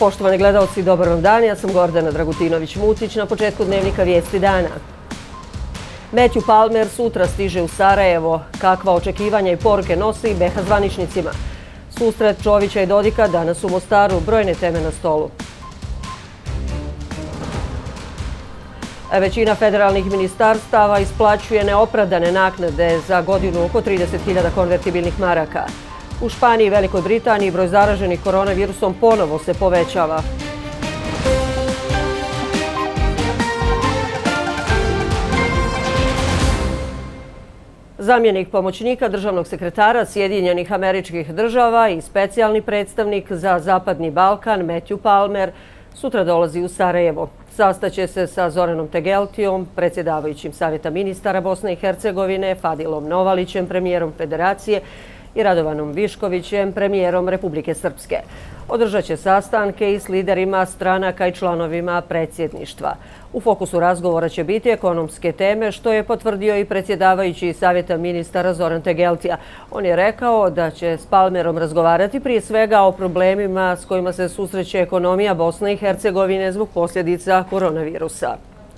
Poštovani gledalci, dobar vam dan. Ja sam Gordana Dragutinović-Mucić na početku dnevnika Vijesti dana. Matthew Palmer sutra stiže u Sarajevo. Kakva očekivanja i poruke nosi BiH zvaničnicima? Susret Čovića i Dodika danas u Mostaru, brojne teme na stolu. Većina federalnih ministarstava isplaćuje neopravdane naknade za godinu oko 30.000 konvertibilnih maraka. U Španiji i Velikoj Britaniji broj zaraženih koronavirusom ponovo se povećava. Zamjenik pomoćnika državnog sekretara Sjedinjenih Američkih Država i specijalni predstavnik za Zapadni Balkan Matthew Palmer sutra dolazi u Sarajevo. Sastaće se sa Zoranom Tegeltijom, predsjedavajućim Savjeta ministara Bosne i Hercegovine, Fadilom Novalićem, premijerom Federacije i Radovanom Viškovićem, premijerom Republike Srpske. Održat će sastanke i s liderima stranaka i članovima predsjedništva. U fokusu razgovora će biti ekonomske teme, što je potvrdio i predsjedavajući Savjeta ministara Zoran Tegeltija. On je rekao da će s Palmerom razgovarati prije svega o problemima s kojima se susreće ekonomija Bosne i Hercegovine zbog posljedica koronavirusa.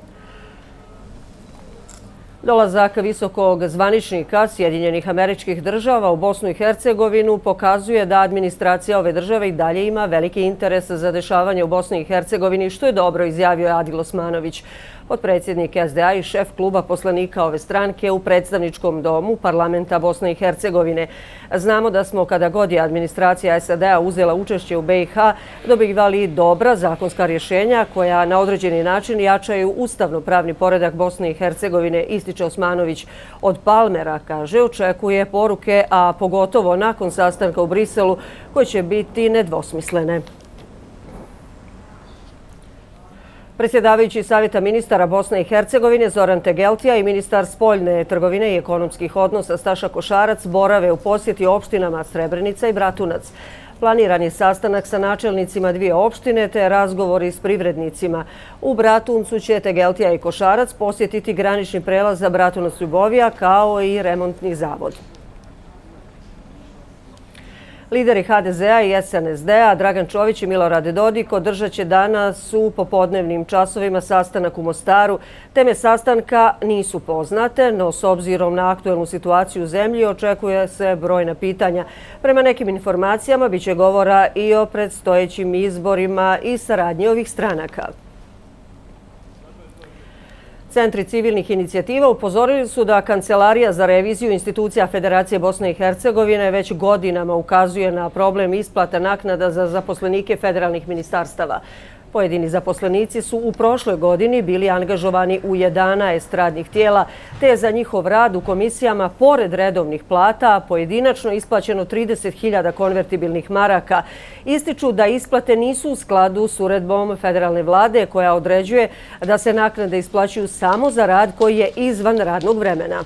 Dolazak visokog zvaničnika Sjedinjenih Američkih Država u Bosnu i Hercegovinu pokazuje da administracija ove države i dalje ima veliki interes za dešavanje u Bosni i Hercegovini, što je dobro izjavio Adil Osmanović, potpredsjednik SDA i šef kluba poslanika ove stranke u predstavničkom domu parlamenta Bosne i Hercegovine. Znamo da smo, kada god je administracija SAD-a uzela učešće u BiH, dobivali dobra zakonska rješenja koja na određeni način jačaju ustavno-pravni poredak Bosne i Hercegovine, ističe Osmanović. Od Palmera, kaže, očekuje poruke, a pogotovo nakon sastanka u Briselu, koje će biti nedvosmislene. Predsjedavajući Savjeta ministara Bosne i Hercegovine Zoran Tegeltija i ministar spoljne trgovine i ekonomskih odnosa Staša Košarac borave u posjeti opštinama Srebrenica i Bratunac. Planiran je sastanak sa načelnicima dvije opštine te razgovori s privrednicima. U Bratuncu će Tegeltija i Košarac posjetiti granični prelaz za Bratunac-Ljubovija kao i remontni zavod. Lideri HDZ-a i SNSD-a Dragan Čović i Milorad Dodik održat će danas u popodnevnim časovima sastanak u Mostaru. Teme sastanka nisu poznate, no s obzirom na aktuelnu situaciju u zemlji očekuje se brojna pitanja. Prema nekim informacijama biće govora i o predstojećim izborima i saradnji ovih stranaka. Centri civilnih inicijativa upozorili su da Kancelarija za reviziju institucija Federacije Bosne i Hercegovine već godinama ukazuje na problem isplata naknada za zaposlenike federalnih ministarstava. Pojedini zaposlenici su u prošloj godini bili angažovani u 11 radnih tijela, te je za njihov rad u komisijama pored redovnih plata pojedinačno isplaćeno 30.000 konvertibilnih maraka. Ističu da isplate nisu u skladu s uredbom federalne vlade koja određuje da se naknade isplaćuju samo za rad koji je izvan radnog vremena.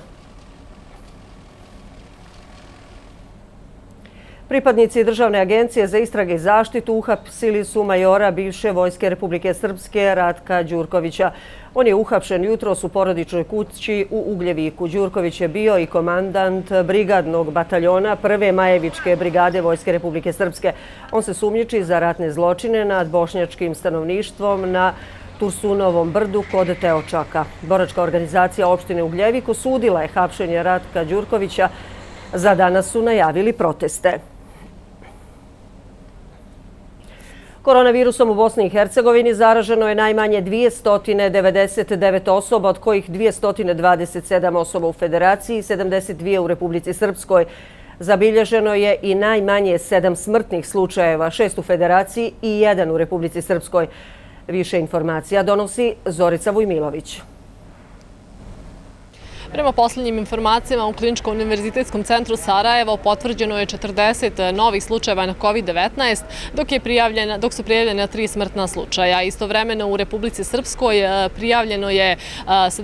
Pripadnici Državne agencije za istrage i zaštitu uhapsili su majora bivše vojske Republike Srpske Ratka Đurkovića. On je uhapšen jutros u porodičnoj kući u Ugljeviku. Đurković je bio i komandant brigadnog bataljona Prve Majevičke brigade Vojske Republike Srpske. On se sumnjiči za ratne zločine nad bošnjačkim stanovništvom na Tursunovom brdu kod Teočaka. Boračka organizacija opštine Ugljevik osudila je hapšenje Ratka Đurkovića. Za danas su najavili proteste. Koronavirusom u Bosni i Hercegovini zaraženo je najmanje 299 osoba, od kojih 227 osoba u Federaciji i 72 u Republici Srpskoj. Zabilježeno je i najmanje 7 smrtnih slučajeva, 6 u Federaciji i 1 u Republici Srpskoj. Više informacija donosi Zorica Vujmilović. Prema posljednjim informacijama u Kliničkom univerzitetskom centru Sarajevo potvrđeno je 40 novih slučajeva na COVID-19, dok su prijavljene 3 smrtna slučaja. Istovremeno u Republici Srpskoj prijavljeno su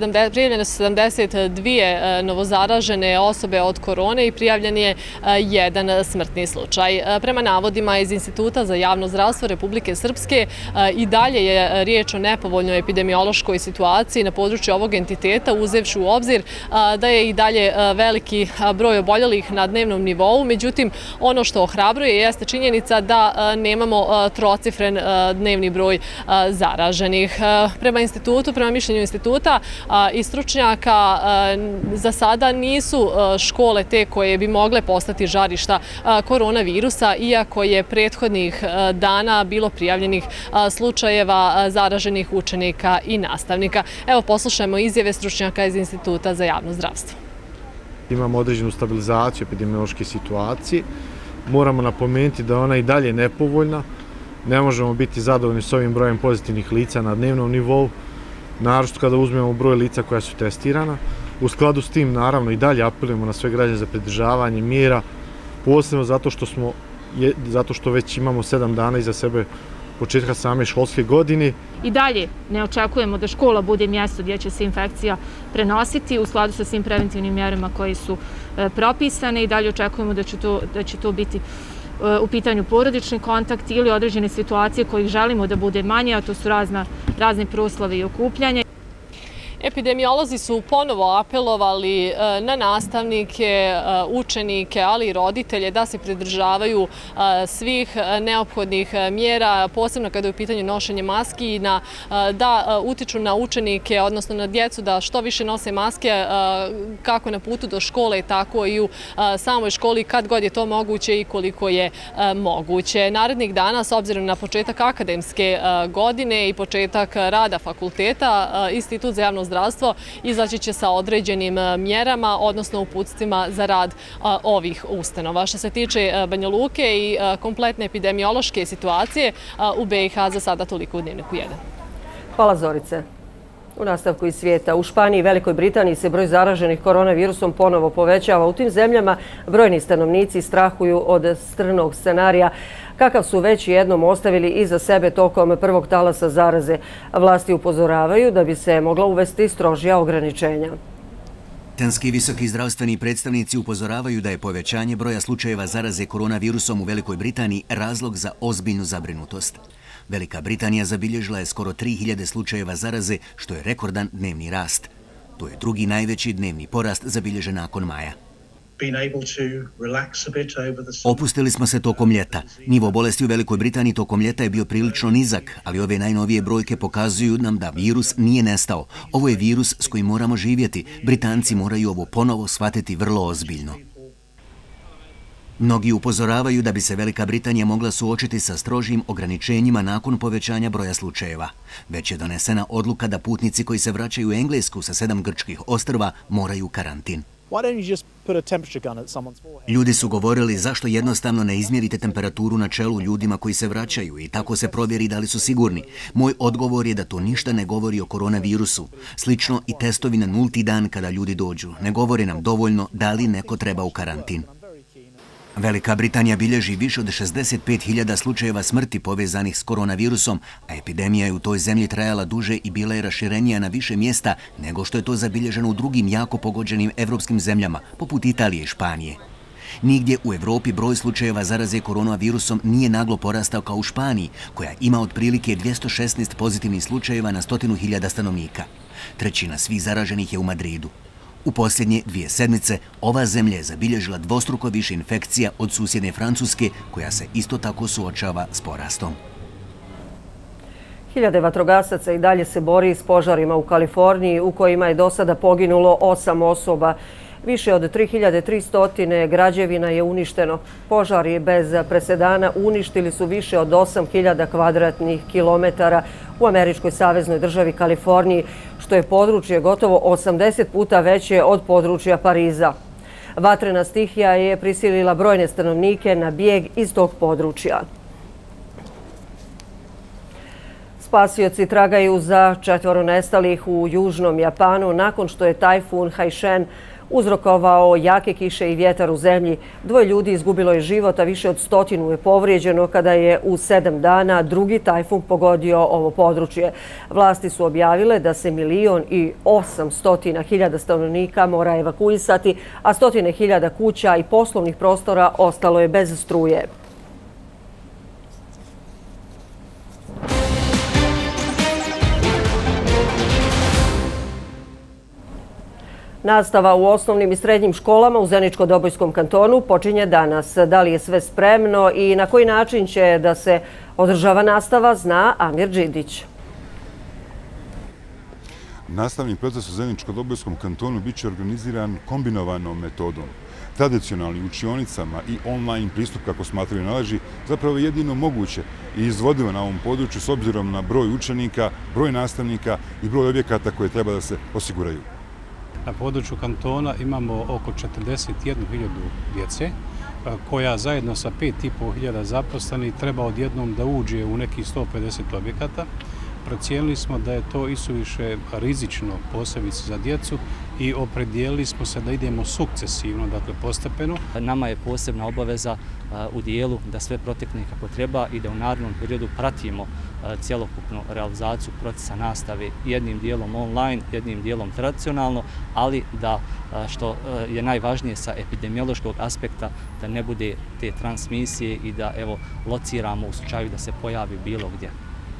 72 novozaražene osobe od korone i prijavljen je 1 smrtni slučaj. Prema navodima iz Instituta za javno zdravstvo Republike Srpske i dalje je riječ o nepovoljnoj epidemiološkoj situaciji na području ovog entiteta, uzevši u obzir da je i dalje veliki broj oboljelih na dnevnom nivou. Međutim, ono što ohrabruje jeste činjenica da nemamo trocifren dnevni broj zaraženih. Prema mišljenju instituta i stručnjaka, za sada nisu škole te koje bi mogle postati žarišta koronavirusa, iako je prethodnih dana bilo prijavljenih slučajeva zaraženih učenika i nastavnika. Evo, poslušajmo izjave stručnjaka iz Instituta za javno zdravstvo. Imamo određenu stabilizaciju epidemiološke situacije. Moramo napomenuti da ona i dalje nepovoljna. Ne možemo biti zadovoljni s ovim brojem pozitivnih lica na dnevnom nivou, naročito kada uzmemo broj lica koja su testirana. U skladu s tim, naravno, i dalje apelujemo na sve građane za pridržavanje mjera, posebno zato što već imamo 7 dana iza sebe početka same školske godine. I dalje ne očekujemo da škola bude mjesto gdje će se infekcija prenositi u skladu sa svim preventivnim mjerama koje su propisane i dalje očekujemo da će to biti u pitanju porodični kontakt ili određene situacije kojih želimo da bude manje, a to su razni proslavi i okupljanja. Epidemiolozi su ponovo apelovali na nastavnike, učenike, ali i roditelje da se pridržavaju svih neophodnih mjera, posebno kada je u pitanju nošenje maski i da utiču na učenike, odnosno na djecu da što više nose maske kako na putu do škole, tako i u samoj školi kad god je to moguće i koliko je moguće. Narednih dana, s obzirom na početak akademske godine i početak rada fakulteta, Institut za javno zdravstvo izaći će sa određenim mjerama, odnosno uputstvima za rad ovih ustanova. Što se tiče Banja Luke i kompletne epidemiološke situacije u BiH, za sada toliko u Dnevniku 1. Hvala, Zorice. U nastavku iz svijeta, u Španiji i Velikoj Britaniji se broj zaraženih koronavirusom ponovo povećava. U tim zemljama brojni stanovnici strahuju od strnog scenarija kakav su već jednom ostavili iza sebe tokom prvog talasa zaraze. Vlasti upozoravaju da bi se mogla uvesti strožija ograničenja. Britanski visoki zdravstveni predstavnici upozoravaju da je povećanje broja slučajeva zaraze koronavirusom u Velikoj Britaniji razlog za ozbiljnu zabrinutost. Velika Britanija zabilježila je skoro 3000 slučajeva zaraze, što je rekordan dnevni rast. To je drugi najveći dnevni porast zabilježen nakon maja. Opustili smo se tokom ljeta. Nivo bolesti u Velikoj Britaniji tokom ljeta je bio prilično nizak, ali ove najnovije brojke pokazuju nam da virus nije nestao. Ovo je virus s kojim moramo živjeti. Britanci moraju ovo ponovo shvatiti vrlo ozbiljno. Mnogi upozoravaju da bi se Velika Britanija mogla suočiti sa strožim ograničenjima nakon povećanja broja slučajeva. Već je donesena odluka da putnici koji se vraćaju u Englesku sa 7 grčkih ostrva moraju karantin. Ljudi su govorili zašto jednostavno ne izmjerite temperaturu na čelu ljudima koji se vraćaju i tako se provjeri da li su sigurni. Moj odgovor je da to ništa ne govori o koronavirusu. Slično i testovi na 0. dan kada ljudi dođu. Ne govore nam dovoljno da li neko treba u karantin. Velika Britanija bilježi više od 65.000 slučajeva smrti povezanih s koronavirusom, a epidemija je u toj zemlji trajala duže i bila je raširenija na više mjesta nego što je to zabilježeno u drugim jako pogođenim evropskim zemljama, poput Italije i Španije. Nigdje u Evropi broj slučajeva zaraze koronavirusom nije naglo porastao kao u Španiji, koja ima otprilike 216 pozitivnih slučajeva na 100.000 stanovnika. Trećina svih zaraženih je u Madridu. U posljednje 2 sedmice ova zemlja je zabilježila dvostruko više infekcija od susjedne Francuske, koja se isto tako suočava s porastom. Hiljade vatrogasaca i dalje se bori s požarima u Kaliforniji, u kojima je do sada poginulo 8 osoba. Više od 3300 građevina je uništeno. Požari bez presedana uništili su više od 8000 kvadratnih kilometara u američkoj saveznoj državi Kaliforniji, što je područje gotovo 80 puta veće od područja Pariza. Vatrena stihija je prisilila brojne stanovnike na bijeg iz tog područja. Spasioci tragaju za 4 nestalih u južnom Japanu nakon što je tajfun Haishen uzrokovao jake kiše i vjetar u zemlji. 2 ljudi izgubilo je život, a više od 100 je povrijeđeno kada je u 7 dana drugi tajfun pogodio ovo područje. Vlasti su objavile da se 1.800.000 stanovnika mora evakuisati, a 100.000 kuća i poslovnih prostora ostalo je bez struje. Nastava u osnovnim i srednjim školama u Zeničko-Dobojskom kantonu počinje danas. Da li je sve spremno i na koji način će da se održava nastava, zna Amir Đidić. Nastavni proces u Zeničko-Dobojskom kantonu biće organiziran kombinovanom metodom. Tradicionalnim učionicama i online pristup, kako smatraju naleži, zapravo je jedino moguće i izvodivo na ovom području s obzirom na broj učenika, broj nastavnika i broj objekata koje treba da se osiguraju. Na području kantona imamo oko 41.000 djece koja zajedno sa 5.500 zaposlenih treba odjednom da uđe u nekih 150 objekata. Procijenili smo da je to isuviše rizično, posebice za djecu, i opredijelili smo se da idemo sukcesivno, dakle postepeno. Nama je posebna obaveza u dijelu da sve protekne kako treba i da u narednom periodu pratimo cjelokupnu realizaciju procesa nastave jednim dijelom online, jednim dijelom tradicionalno, ali da, što je najvažnije sa epidemiološkog aspekta, da ne bude te transmisije i da lociramo u slučaju da se pojavi bilo gdje.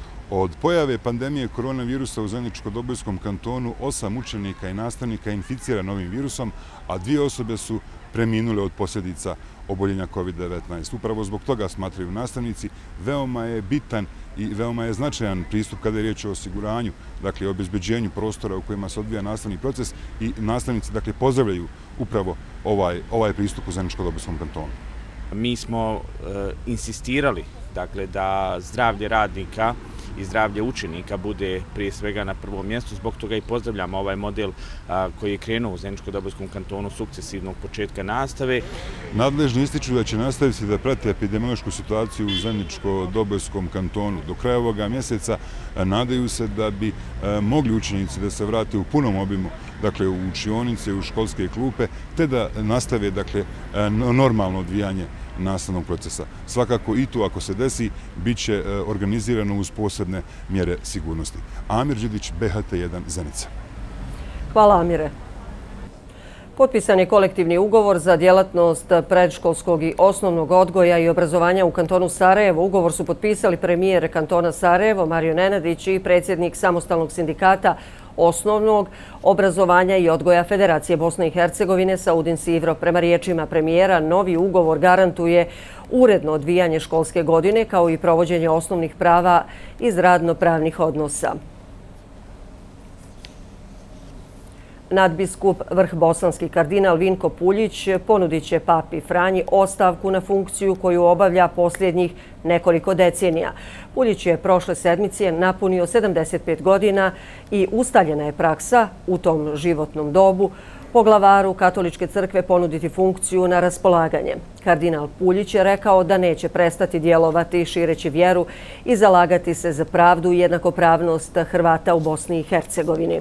Od pojave pandemije koronavirusa u Zeničko-Dobojskom kantonu 8 učenika i nastavnika je inficirano ovim virusom, a 2 osobe su preminule od posljedica oboljenja COVID-19. Upravo zbog toga, smatraju nastavnici, veoma je bitan i veoma je značajan pristup kada je riječ o osiguranju, dakle o obezbeđenju prostora u kojima se odvija nastavni proces, i nastavnici pozdravljaju upravo ovaj pristup u Zeničko-Dobojskom kantonu. Mi smo insistirali da zdravlje radnika i zdravlje učenika bude prije svega na prvom mjestu. Zbog toga i pozdravljamo ovaj model koji je krenuo u Zeničko-Dobojskom kantonu sukcesivnog početka nastave. Nadležni ističu da će nastaviti da prate epidemiološku situaciju u Zeničko-Dobojskom kantonu. Do kraja ovoga mjeseca nadaju se da bi mogli učenici da se vrate u punom obimu, dakle u učionice, u školske klupe, te da nastave normalno odvijanje nastavnog procesa. Svakako i tu, ako se desi, bit će organizirano uz posebne mjere sigurnosti. Amir Đidić, BHT1, Zenica. Hvala, Amire. Potpisan je kolektivni ugovor za djelatnost predškolskog i osnovnog odgoja i obrazovanja u kantonu Sarajevo. Ugovor su potpisali premijer kantona Sarajevo, Mario Nenadić, i predsjednik samostalnog sindikata osnovnog obrazovanja i odgoja Federacije Bosne i Hercegovine Saudin Sivro. Prema riječima premijera, novi ugovor garantuje uredno odvijanje školske godine kao i provođenje osnovnih prava iz radno-pravnih odnosa. Nadbiskup vrhbosanski kardinal Vinko Puljić ponudit će papi Franji ostavku na funkciju koju obavlja posljednjih nekoliko decenija. Puljić je prošle sedmice napunio 75 godina i ustaljena je praksa u tom životnom dobu poglavaru Katoličke crkve ponuditi funkciju na raspolaganje. Kardinal Puljić je rekao da neće prestati djelovati šireći vjeru i zalagati se za pravdu i jednakopravnost Hrvata u Bosni i Hercegovini.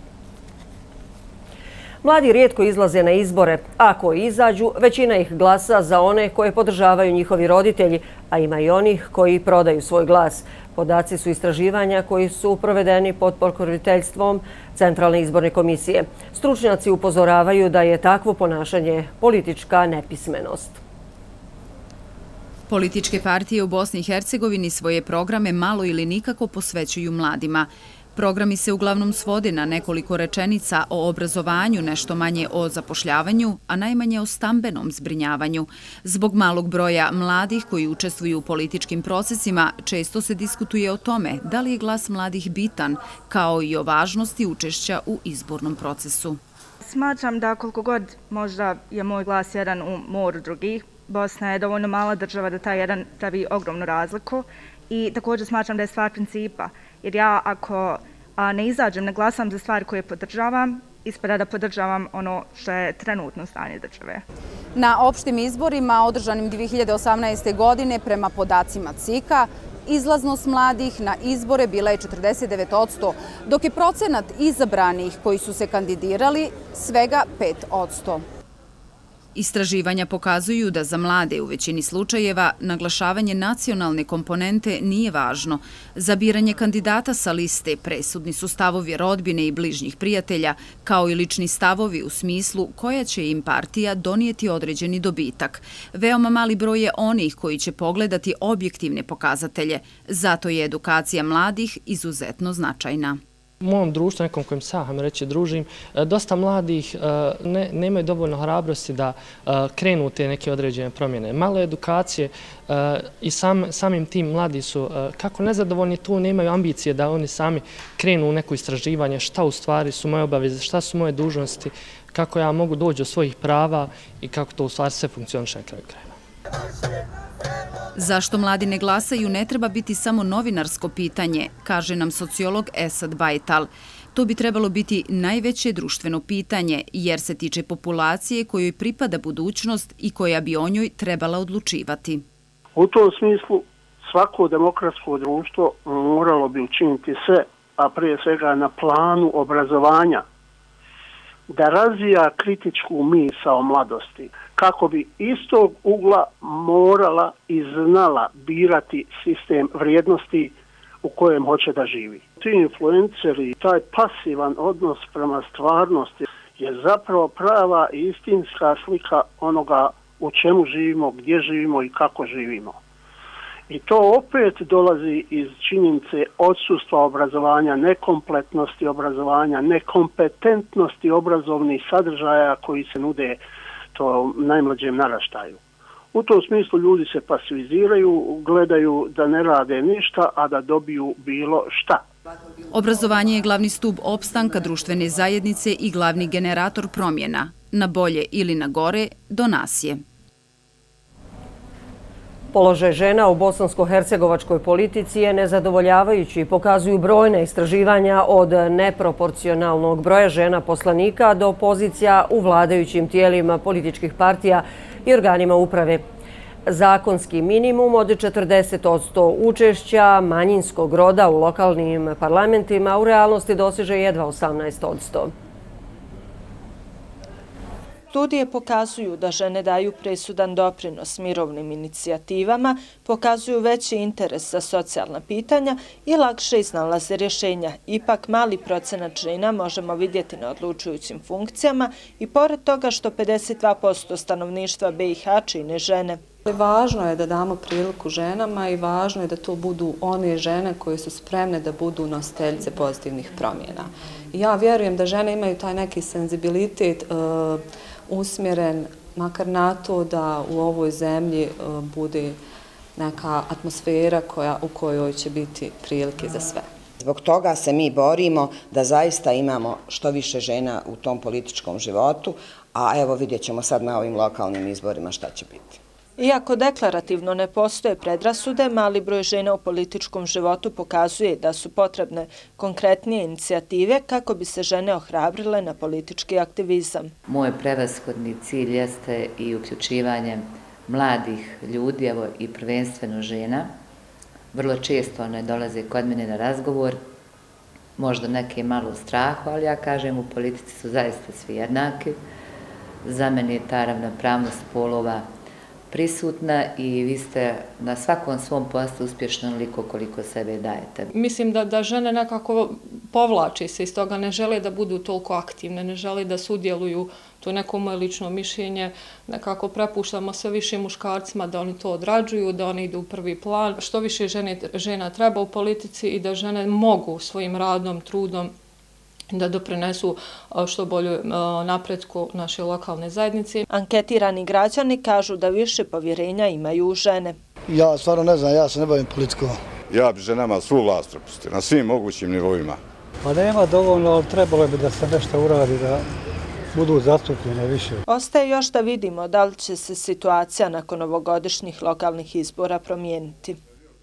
Mladi rijetko izlaze na izbore. Ako izađu, većina ih glasa za one koje podržavaju njihovi roditelji, a ima i onih koji prodaju svoj glas. Podaci su istraživanja koji su provedeni pod pokroviteljstvom Centralne izborne komisije. Stručnjaci upozoravaju da je takvo ponašanje politička nepismenost. Političke partije u Bosni i Hercegovini svoje programe malo ili nikako posvećuju mladima. Programi se uglavnom svode na nekoliko rečenica o obrazovanju, nešto manje o zapošljavanju, a najmanje o stambenom zbrinjavanju. Zbog malog broja mladih koji učestvuju u političkim procesima, često se diskutuje o tome da li je glas mladih bitan, kao i o važnosti učešća u izbornom procesu. Smatram da koliko god možda je moj glas jedan u moru drugih, Bosna je dovoljno mala država da taj jedan pravi ogromnu razliku, i također smatram da je stvar principa. Jer ja ako ne izađem, ne glasam za stvari koje podržavam, ispada da podržavam ono što je trenutno stanje države. Na opštim izborima održanim 2018. godine prema podacima CIK-a, izlaznost mladih na izbore bila je 49%, dok je procenat izabranih koji su se kandidirali svega 5%. Istraživanja pokazuju da za mlade u većini slučajeva naglašavanje nacionalne komponente nije važno. Za biranje kandidata sa liste presudni su stavovi rodbine i bližnjih prijatelja, kao i lični stavovi u smislu koja će im partija donijeti određeni dobitak. Veoma mali broj je onih koji će pogledati objektivne pokazatelje. Zato je edukacija mladih izuzetno značajna. U mom društvu, nekom kojem sam reći družim, dosta mladih nemaju dovoljno hrabrosti da krenu te neke određene promjene. Malo edukacije i samim tim mladi su kako nezadovoljni tu, nemaju ambicije da oni sami krenu u neko istraživanje šta u stvari su moje obaveze, šta su moje dužnosti, kako ja mogu doći do svojih prava i kako to u stvari sve funkcioniše na kraju krajeva. Zašto mladi ne glasaju ne treba biti samo novinarsko pitanje, kaže nam sociolog Esad Bajtal. To bi trebalo biti najveće društveno pitanje, jer se tiče populacije kojoj pripada budućnost i koja bi o njoj trebala odlučivati. U tom smislu svako demokratsko društvo moralo bi učiniti sve, a prije svega na planu obrazovanja, da razvija kritičku misao mladosti, kako bi iz tog ugla morala i znala birati sistem vrijednosti u kojem hoće da živi. Ti influenceri, taj pasivan odnos prema stvarnosti je zapravo prava i istinska slika onoga u čemu živimo, gdje živimo i kako živimo. I to opet dolazi iz činjenice odsustva obrazovanja, nekompletnosti obrazovanja, nekompetentnosti obrazovnih sadržaja koji se nude to najmlađem naraštaju. U tom smislu ljudi se pasiviziraju, gledaju da ne rade ništa, a da dobiju bilo šta. Obrazovanje je glavni stub opstanka društvene zajednice i glavni generator promjena. Na bolje ili na gore do nas je. Položaj žena u bosansko-hercegovačkoj politici je nezadovoljavajući i pokazuju brojna istraživanja od neproporcionalnog broja žena poslanika do pozicija u vladajućim tijelima političkih partija i organima uprave. Zakonski minimum od 40% učešća manjinskog roda u lokalnim parlamentima u realnosti doseže jedva 18%. Studije pokazuju da žene daju presudan doprinos mirovnim inicijativama, pokazuju veći interes za socijalna pitanja i lakše iznalaze rješenja. Ipak mali procenat žena možemo vidjeti na odlučujućim funkcijama i pored toga što 52% stanovništva BiH čine žene. Važno je da damo priliku ženama i važno je da to budu one žene koje su spremne da budu nositeljice pozitivnih promjena. Ja vjerujem da žene imaju taj neki senzibilitet usmjeren makar na to da u ovoj zemlji bude neka atmosfera u kojoj će biti prilike za sve. Zbog toga se mi borimo da zaista imamo što više žena u tom političkom životu, a evo vidjet ćemo sad na ovim lokalnim izborima šta će biti. Iako deklarativno ne postoje predrasude, mali broj žena u političkom životu pokazuje da su potrebne konkretnije inicijative kako bi se žene ohrabrile na politički aktivizam. Moj prevashodni cilj jeste i uključivanje mladih ljudi, evo i prvenstveno žena. Vrlo često one dolaze kod mene na razgovor, možda neke malo strahu, ali ja kažem u politici su zaista svi jednaki. Za mene je ta ravnopravnost polova prisutna i vi ste na svakom svom poslu uspješno onoliko koliko sebe dajete. Mislim da žene nekako povlače se iz toga, ne žele da budu toliko aktivne, ne žele da sudjeluju, to je neko moje lično mišljenje, nekako prepuštamo sve više muškarcima da oni to odrađuju, da oni idu u prvi plan. Što više žena treba u politici i da žene mogu svojim radom, trudom da doprinesu što bolje napretku naše lokalne zajednice. Anketirani građani kažu da više povjerenja imaju u žene. Ja stvarno ne znam, ja se ne bavim politikom. Ja bi ženama svu vlast prepustio, na svim mogućim nivoima. Pa nema dovoljno, ali trebalo bi da se nešto uradi, da budu zastupljene više. Ostaje još da vidimo da li će se situacija nakon ovogodišnjih lokalnih izbora promijeniti.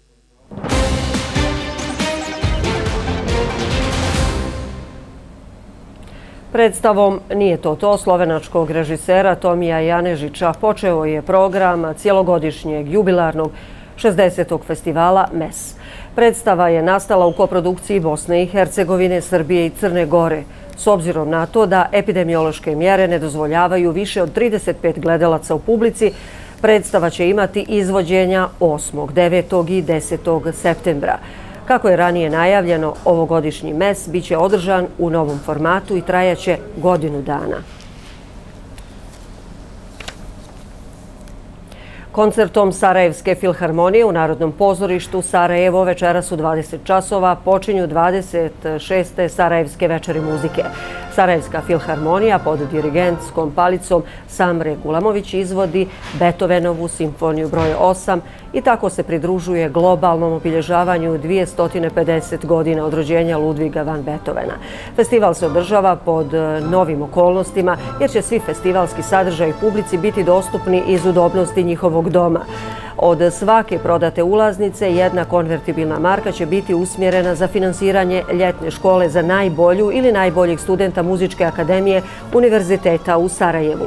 Predstavom Nije to slovenačkog režisera Tomija Janežića počeo je program cijelogodišnjeg jubilarnog 60. festivala MES. Predstava je nastala u koprodukciji Bosne i Hercegovine, Srbije i Crne Gore. S obzirom na to da epidemiološke mjere ne dozvoljavaju više od 35 gledalaca u publici, predstava će imati izvođenja 8., 9. i 10. septembra. Kako je ranije najavljeno, ovogodišnji MES biće održan u novom formatu i trajaće godinu dana. Koncertom Sarajevske filharmonije u Narodnom pozorištu Sarajevo večeras u 20 časova počinju 26. Sarajevske večeri muzike. Sarajevska filharmonija pod dirigentskom palicom Samre Gulamović izvodi Beethovenovu simfoniju broj 8 i tako se pridružuje globalnom obilježavanju 250 godina od rođenja Ludviga van Beethovena. Festival se održava pod novim okolnostima jer će svi festivalski sadržaji publici biti dostupni iz udobnosti njihovog doma. Od svake prodate ulaznice jedna konvertibilna marka će biti usmjerena za finansiranje ljetne škole za najbolju ili najboljeg studenta Muzičke akademije Univerziteta u Sarajevu.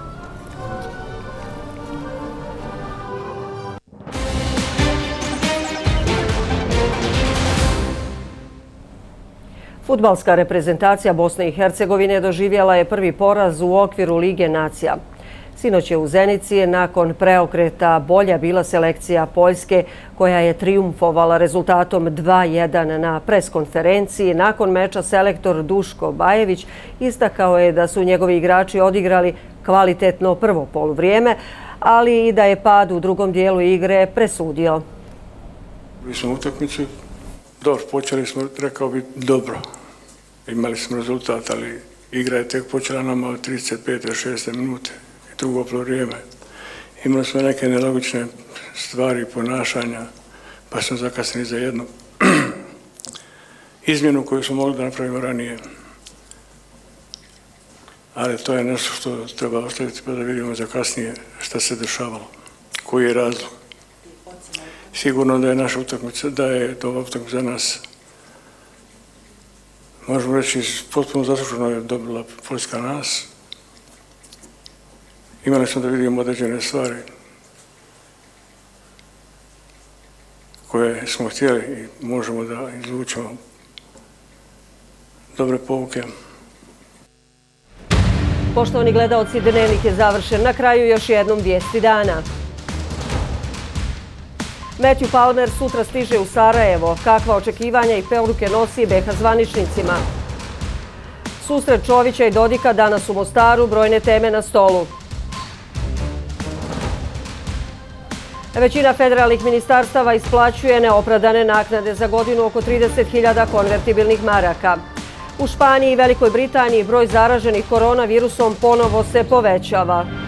Fudbalska reprezentacija Bosne i Hercegovine doživjela je prvi poraz u okviru Lige nacija. Sinoć je u Zenici nakon preokreta bolja bila selekcija Poljske koja je trijumfovala rezultatom 2:1 na preskonferenciji. Nakon meča selektor Duško Bajević istakao je da su njegovi igrači odigrali kvalitetno prvo poluvrijeme, ali i da je pad u drugom dijelu igre presudio. Mi smo utakmicu, dobro, počeli smo, rekao bi, dobro. Imali smo rezultat, ali igra je tek počela nama od 35. 6. minute. Drugo poluvrijeme. Imali smo neke nelogične stvari, ponašanja, pa smo zakasnili za jednu izmjenu koju smo mogli da napravimo ranije. Ali to je nešto što treba ostaviti pa da vidimo za kasnije šta se dešavalo, koji je razlog. Sigurno da je naša utakmica, da je to utakmica za nas, možemo reći, potpuno zasluženo je dobila Poljska nas. Imali smo da vidimo određene stvari koje smo htjeli i možemo da izvučemo dobre pouke. Poštovani gledaoci, Dnevnik je završen. Na kraju još jednom vijesti dana. Matthew Palmer sutra stiže u Sarajevo. Kakva očekivanja i poruke nosi BiH zvaničnicima? Susret Čovića i Dodika danas u Mostaru, brojne teme na stolu. Većina federalnih ministarstava isplaćuje neopravdane naknade za godinu oko 30.000 konvertibilnih maraka. U Španiji i Velikoj Britaniji broj zaraženih koronavirusom ponovo se povećava.